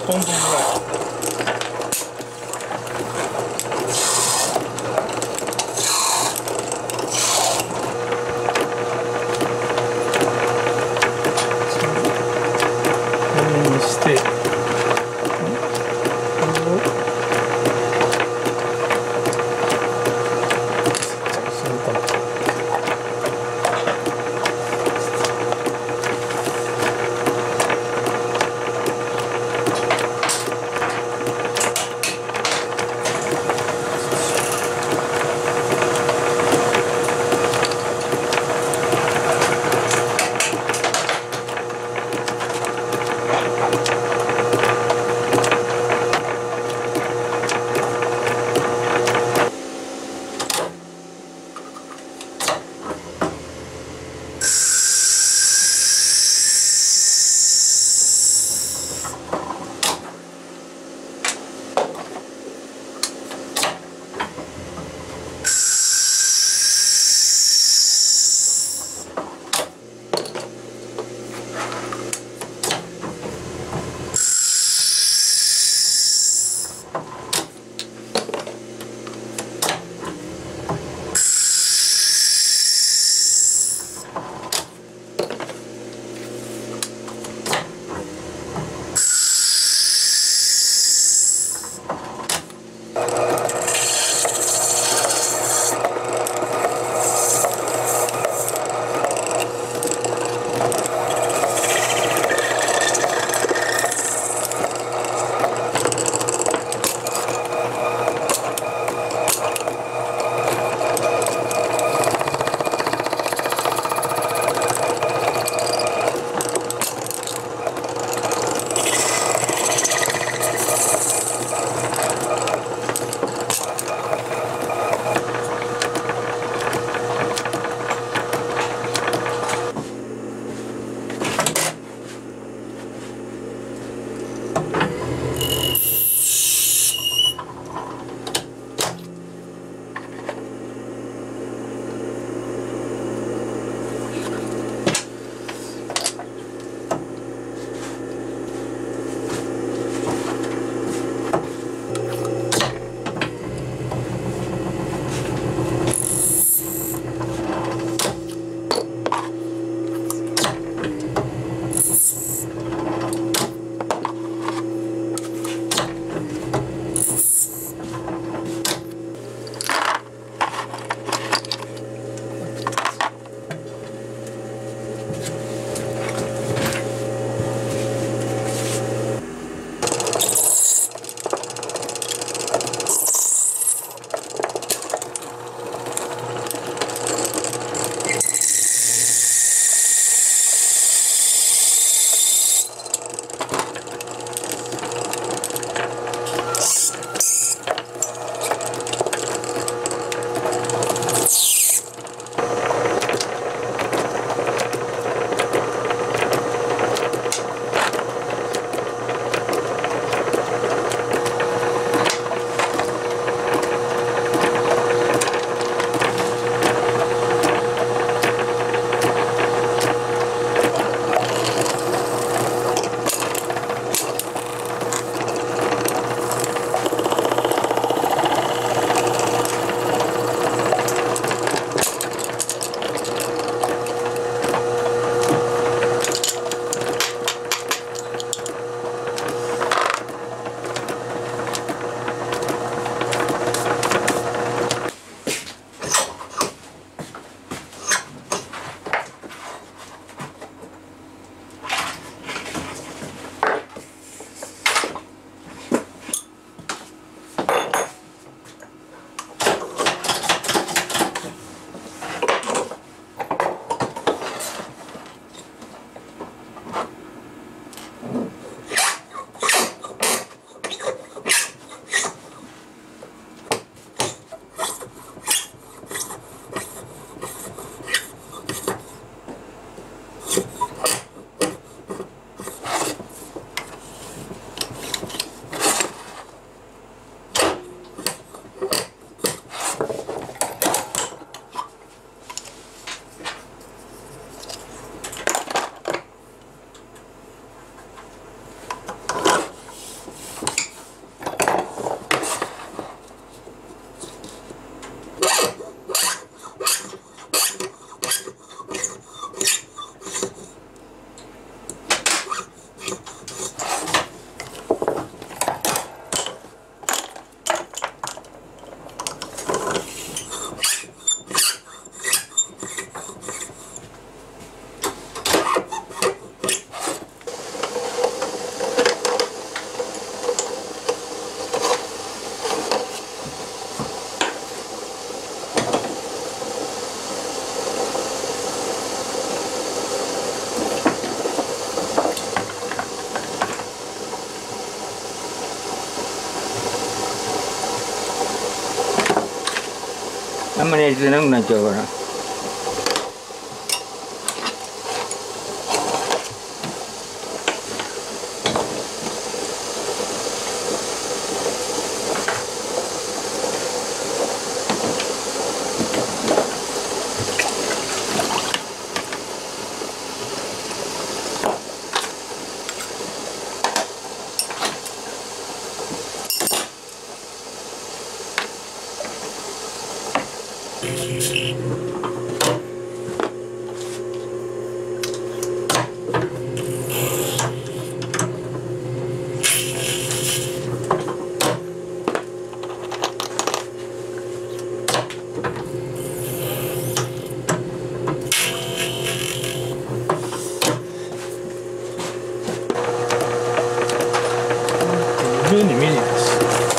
本分ぐらい。してこれをするかな。 んまりやりたくなくなっちゃうから。 目に見えないです。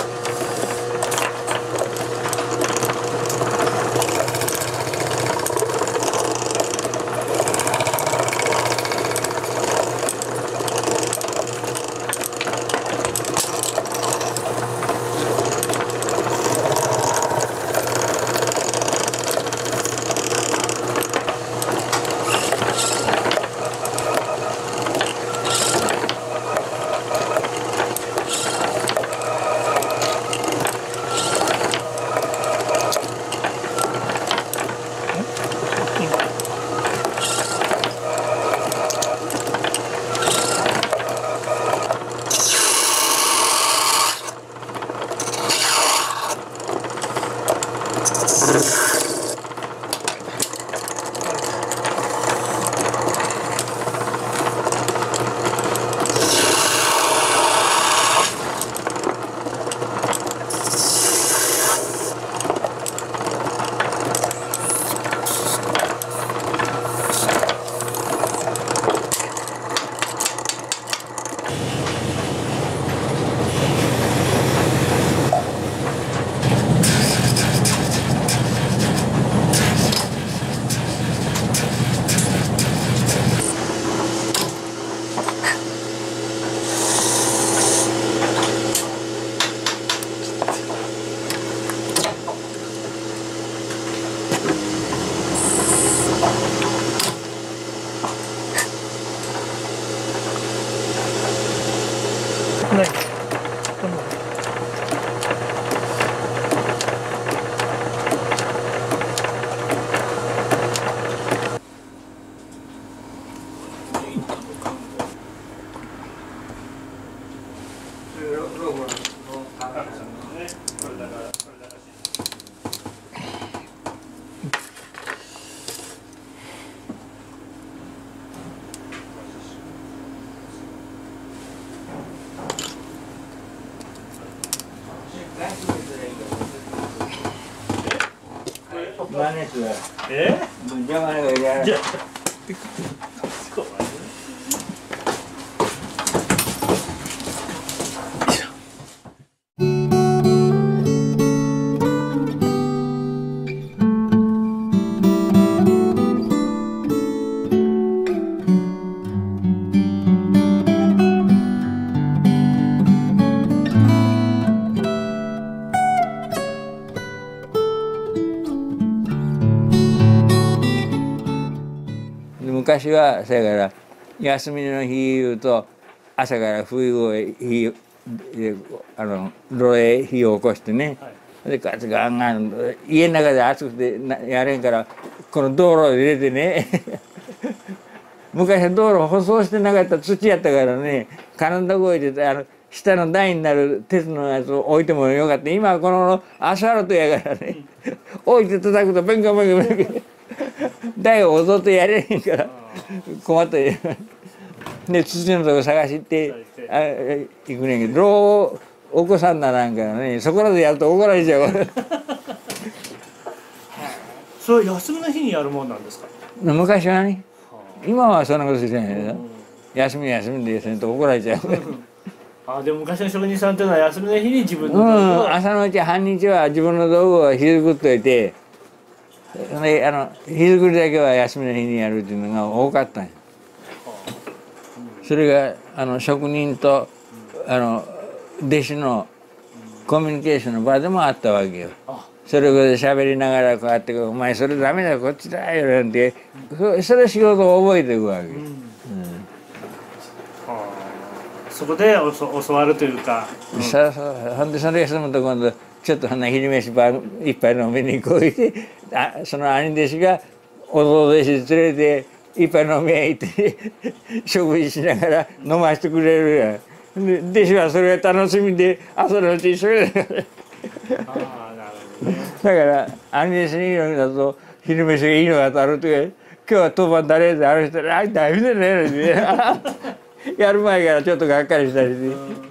ない。 マネスが邪魔がいらない。昔はそやから休みの日いうと朝から冬を炉へ火を起こしてね、でガツガンガン家の中で暑くてやれんからこの道路を入れてね昔は道路舗装してなかった土やったからね、体動いて下の台になる鉄のやつを置いてもよかった。今はこのアスファルトやからね置いて叩くとペンカペンカペンカ台を踊ってやれへんから困ってで土のとこ探しって行くねんけど、炉を起こさんならんからね、そこらでやると怒られちゃうからそれ休みの日にやるもんなんですか？ 昔はね、今はそんなことしてないけど、休みでせんと怒られちゃうあ、でも昔の職人さんっていうのは休みの日に自分の道具を、 朝のうち半日は自分の道具をひ作っといて、で日作りだけは休みの日にやるっていうのが多かったんや。それが職人と弟子のコミュニケーションの場でもあったわけよ。 それこそ喋りながらこうやって「お前それダメだよこっちだよ」なんてそれ仕事を覚えていくわけ。 そこで教わるというか。 ほんでそれが済むと今度ちょっと昼飯一杯飲みに行こうってその兄弟子が弟弟子連れて一杯飲み屋行って食事しながら飲ましてくれるやん。で弟子はそれが楽しみで朝のうち一緒だからだから兄弟子にいいのだと昼飯がいいのが当たるとか今日は当番誰である人は「あ大変だね」やる前からちょっとがっかりしたりして。